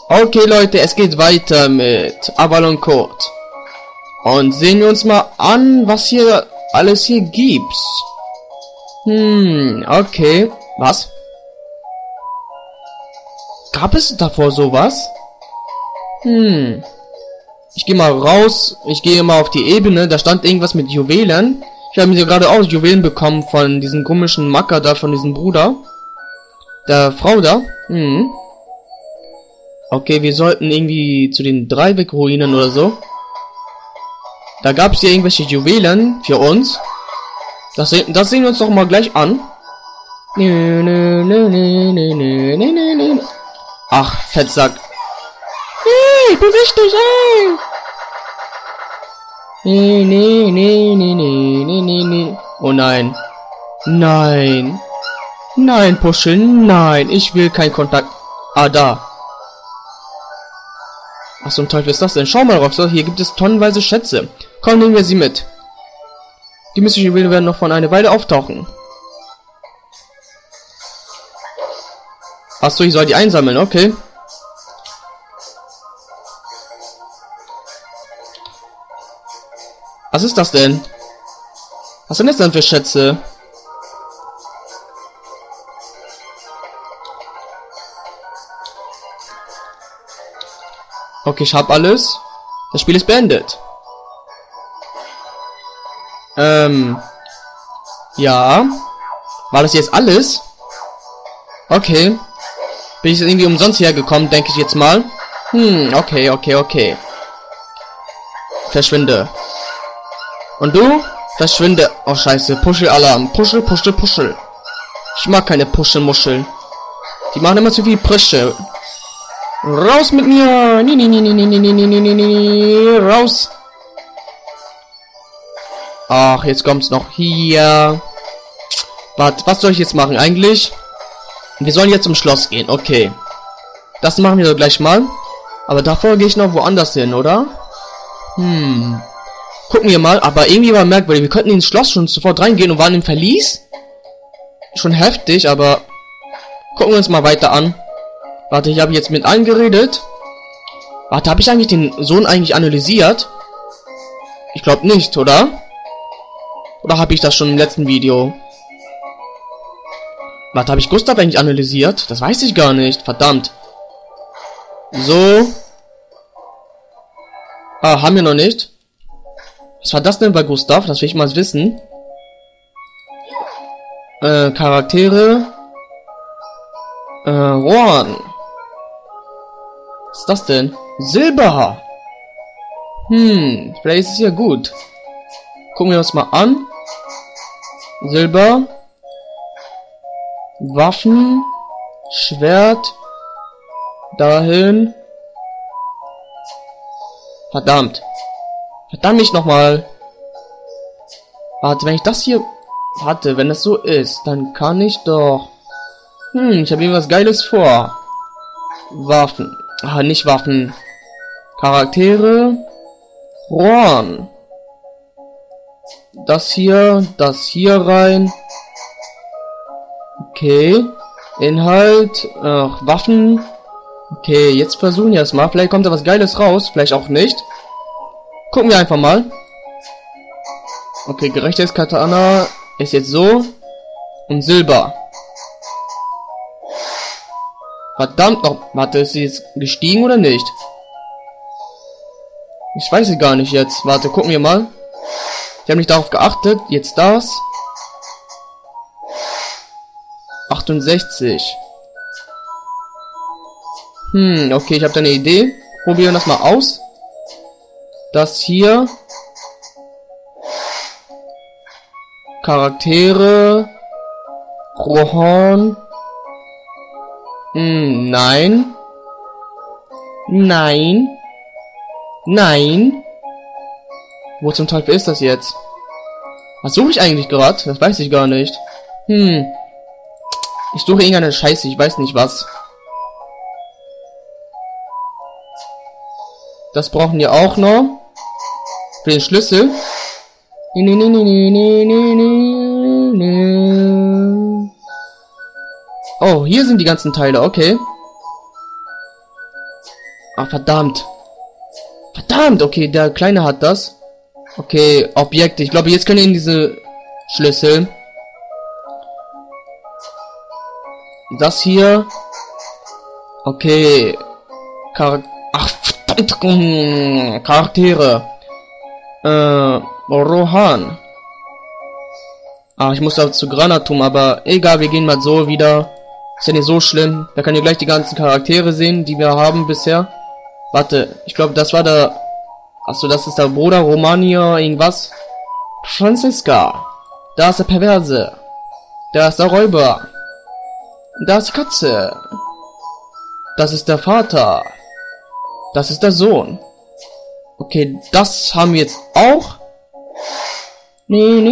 Okay, Leute, es geht weiter mit Avalon Court. Und sehen wir uns mal an, was hier alles hier gibt. Okay. Was? Gab es davor sowas? Ich gehe mal raus. Ich gehe mal auf die Ebene. Da stand irgendwas mit Juwelen. Ich habe mir gerade auch Juwelen bekommen von diesem komischen Macker da, von diesem Bruder. Der Frau da. Okay, wir sollten irgendwie zu den Dreiweg-Ruinen oder so. Da gab es hier irgendwelche Juwelen für uns. Das sehen wir uns doch mal gleich an. Ach, Fettsack. Hey, ich bin wichtig, hey! Nee. Oh nein. Nein. Nein, Puschel, nein. Ich will keinen Kontakt. Ah, da. Was zum Teufel ist das denn? Schau mal, Rockstar, hier gibt es tonnenweise Schätze. Komm, nehmen wir sie mit. Die mystischen Juwelen werden noch von einer Weile auftauchen. Achso, ich soll die einsammeln, okay. Was ist das denn? Was sind das denn für Schätze? Okay, ich hab alles. Das Spiel ist beendet. Ja. War das jetzt alles? Okay. Bin ich irgendwie umsonst hergekommen, denke ich jetzt mal. Okay. Verschwinde. Und du? Verschwinde. Oh, scheiße. Puschel-Alarm. Puschel. Ich mag keine Puschelmuscheln. Die machen immer zu viel Prische. Raus mit mir! Raus! Ach, jetzt kommt's noch hier. Warte, was soll ich jetzt machen eigentlich? Wir sollen jetzt zum Schloss gehen, okay. Das machen wir doch gleich mal. Aber davor gehe ich noch woanders hin, oder? Gucken wir mal, aber irgendwie war merkwürdig. Wir könnten ins Schloss schon sofort reingehen und waren im Verlies. Schon heftig, aber gucken wir uns mal weiter an. Warte, ich habe jetzt mit allen geredet. Warte, habe ich eigentlich den Sohn eigentlich analysiert? Ich glaube nicht, oder? Oder habe ich das schon im letzten Video? Warte, habe ich Gustav eigentlich analysiert? Das weiß ich gar nicht. Verdammt. So. Ah, haben wir noch nicht. Was war das denn bei Gustav? Das will ich mal wissen. Charaktere. Rohan. Was ist das denn? Silberhaar. Vielleicht ist es ja gut. Gucken wir uns mal an. Silber. Waffen. Schwert. Dahin. Verdammt. Verdammt nicht nochmal. Warte, wenn ich das hier... Warte, wenn das so ist, dann kann ich doch... ich habe irgendwas Geiles vor. Waffen. Ah, nicht Waffen. Charaktere. Rohan. Das hier rein. Okay. Inhalt. Waffen. Okay, jetzt versuchen wir es mal. Vielleicht kommt da was Geiles raus. Vielleicht auch nicht. Gucken wir einfach mal. Okay, gerechtes Katana ist jetzt so. Und Silber. Verdammt noch. Warte, ist sie jetzt gestiegen oder nicht? Ich weiß es gar nicht jetzt. Warte, gucken wir mal. Ich habe nicht darauf geachtet. Jetzt das. 68. Okay, ich habe da eine Idee. Probieren das mal aus. Das hier. Charaktere. Rohan. Nein. Wo zum Teufel ist das jetzt? Was suche ich eigentlich gerade? Das weiß ich gar nicht. Ich suche irgendeine Scheiße, ich weiß nicht was. Das brauchen wir auch noch. Für den Schlüssel. Oh, hier sind die ganzen Teile, okay. Ah, verdammt. Verdammt, okay, der Kleine hat das. Okay, Objekte. Ich glaube, jetzt können wir in diese Schlüssel. Das hier. Okay. Ach, verdammt. Charaktere. Rohan. Ah, ich muss da zu Granatum, aber egal, wir gehen mal so wieder. Ist ja nicht so schlimm. Da kann ihr gleich die ganzen Charaktere sehen, die wir haben bisher. Warte, ich glaube, das war der... Achso, das ist der Bruder Romania, irgendwas. Franziska. Da ist der Perverse. Da ist der Räuber. Da ist die Katze. Das ist der Vater. Das ist der Sohn. Okay, das haben wir jetzt auch. Nee.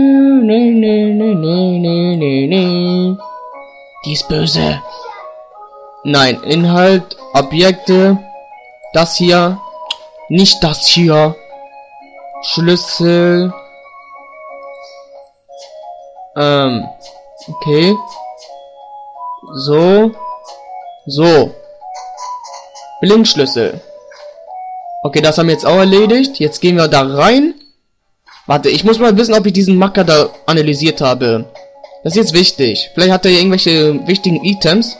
Die ist böse. Nein, Inhalt, Objekte. Das hier. Nicht das hier. Schlüssel. Okay. So. Blinkschlüssel. Okay, das haben wir jetzt auch erledigt. Jetzt gehen wir da rein. Warte, ich muss mal wissen, ob ich diesen Macker da analysiert habe. Das ist jetzt wichtig. Vielleicht hat er irgendwelche wichtigen Items.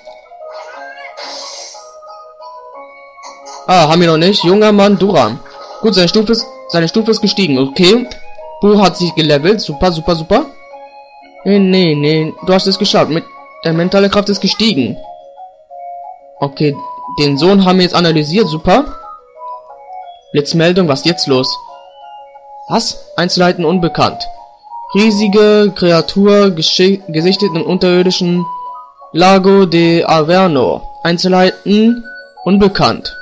Ah, haben wir noch nicht. Junger Mann, Duran. Gut, seine Stufe ist gestiegen. Okay. Bu hat sich gelevelt. Super. Nee. Du hast es geschafft. Mit der mentale Kraft ist gestiegen. Okay. Den Sohn haben wir jetzt analysiert. Super. Blitzmeldung. Was ist jetzt los? Was? Einzelheiten unbekannt. Riesige Kreatur gesichtet im unterirdischen Lago de Averno. Einzelheiten unbekannt.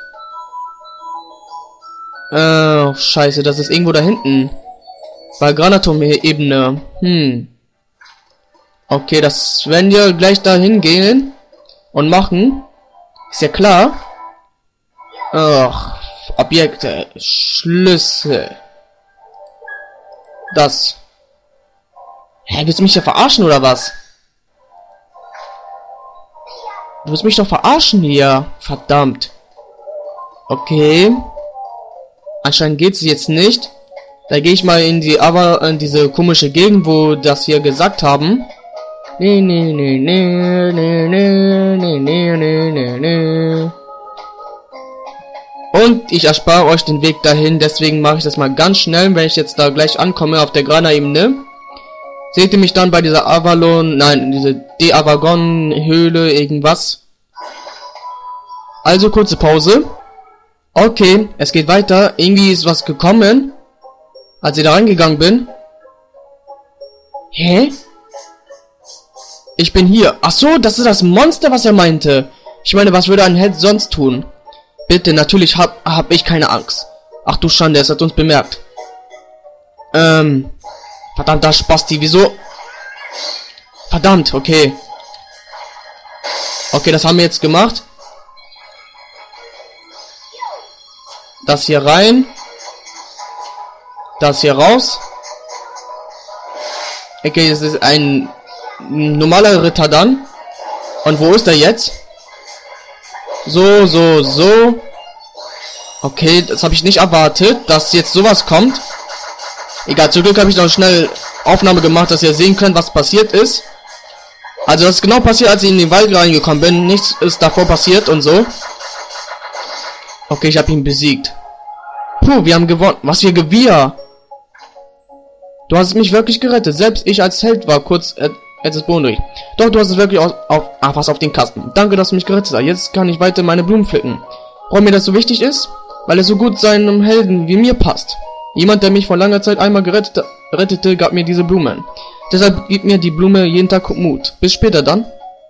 Scheiße, das ist irgendwo da hinten. Bei Granatum-Ebene. Okay, das werden wir gleich dahin gehen und machen. Ist ja klar. Ach, Objekte, Schlüssel. Das. Hä, willst du mich ja verarschen oder was? Du willst mich doch verarschen hier. Verdammt. Okay. Anscheinend geht es jetzt nicht. Da gehe ich mal in diese komische Gegend, wo das hier gesagt haben. Nee. Und ich erspare euch den Weg dahin, deswegen mache ich das mal ganz schnell, wenn ich jetzt da gleich ankomme auf der Grana-Ebene. Seht ihr mich dann bei dieser diese De-Avagon-Höhle, irgendwas. Also kurze Pause. Okay, es geht weiter. Irgendwie ist was gekommen, als ich da reingegangen bin. Hä? Ich bin hier. Ach so, das ist das Monster, was er meinte. Ich meine, was würde ein Held sonst tun? Bitte, natürlich hab ich keine Angst. Ach du Schande, es hat uns bemerkt. Verdammter Spasti, wieso? Verdammt, okay. Okay, das haben wir jetzt gemacht. Das hier rein. Das hier raus. Okay, es ist ein normaler Ritter dann. Und wo ist er jetzt? So. Okay, das habe ich nicht erwartet, dass jetzt sowas kommt. Egal, zum Glück habe ich noch schnell Aufnahme gemacht, dass ihr sehen könnt, was passiert ist. Also das ist genau passiert, als ich in den Wald reingekommen bin. Nichts ist davor passiert und so. Okay, ich habe ihn besiegt. Puh, wir haben gewonnen. Was für Gewirr. Du hast mich wirklich gerettet. Selbst ich als Held war kurz etwas beunruhigt. Doch, du hast es wirklich fast auf den Kasten. Danke, dass du mich gerettet hast. Jetzt kann ich weiter meine Blumen pflücken. Warum mir das so wichtig ist? Weil es so gut seinem Helden wie mir passt. Jemand, der mich vor langer Zeit einmal rettete, gab mir diese Blumen. Deshalb gibt mir die Blume jeden Tag Mut. Bis später dann.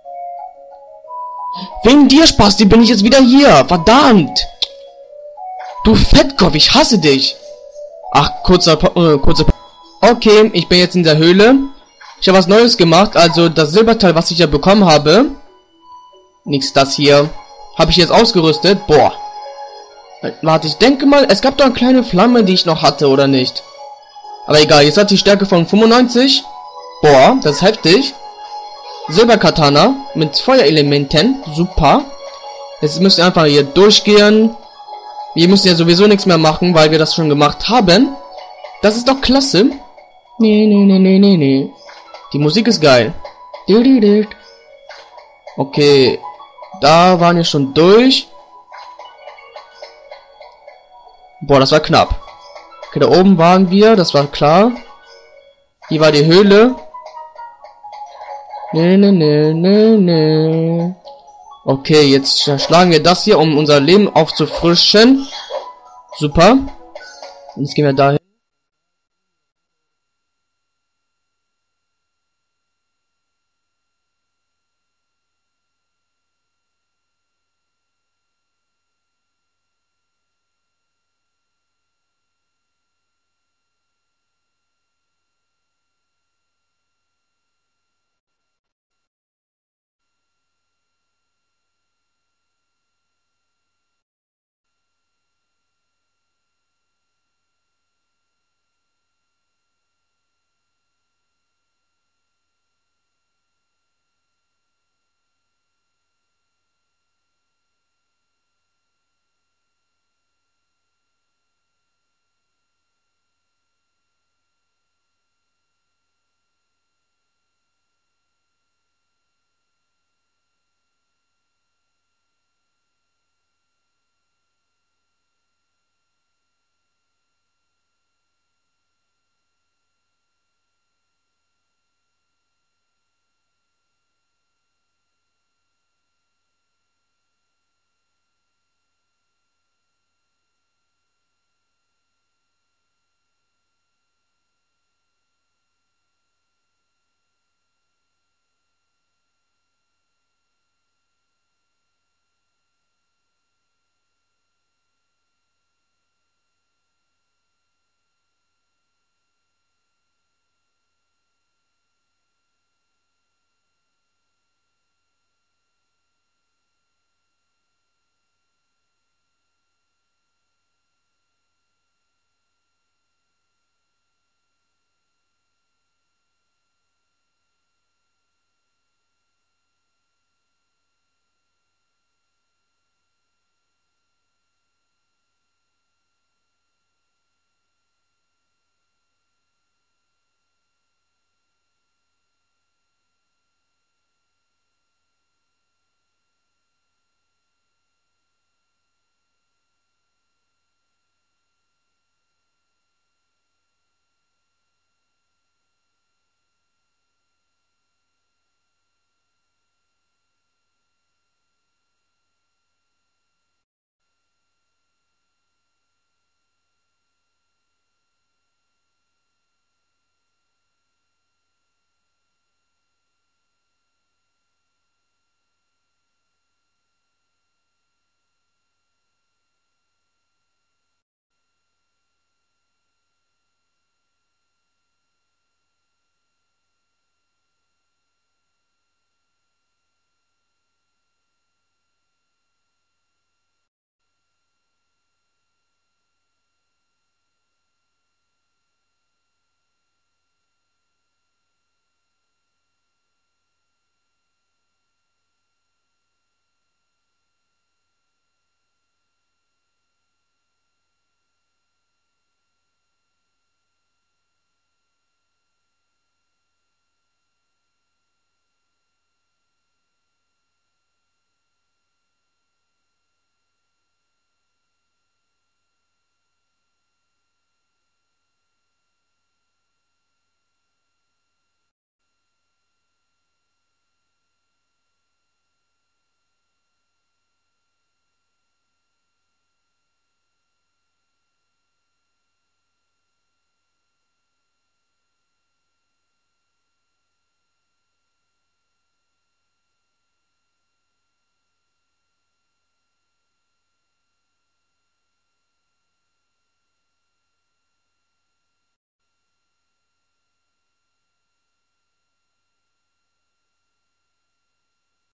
Wegen dir, Spasti, bin ich jetzt wieder hier. Verdammt. Du Fettkopf, ich hasse dich. Ach, kurze Okay, ich bin jetzt in der Höhle. Ich habe was Neues gemacht. Also das Silberteil, was ich ja bekommen habe. Nichts das hier. Habe ich jetzt ausgerüstet. Boah. Warte, ich denke mal, es gab doch eine kleine Flamme, die ich noch hatte, oder nicht? Aber egal, jetzt hat die Stärke von 95. Boah, das ist heftig. Silberkatana mit Feuerelementen. Super. Jetzt müsst ihr einfach hier durchgehen. Wir müssen ja sowieso nichts mehr machen, weil wir das schon gemacht haben. Das ist doch klasse. Nee. Die Musik ist geil. Okay. Da waren wir schon durch. Boah, das war knapp. Okay, da oben waren wir, das war klar. Hier war die Höhle. Nee. Okay, jetzt schlagen wir das hier, um unser Leben aufzufrischen. Super. Und jetzt gehen wir dahin.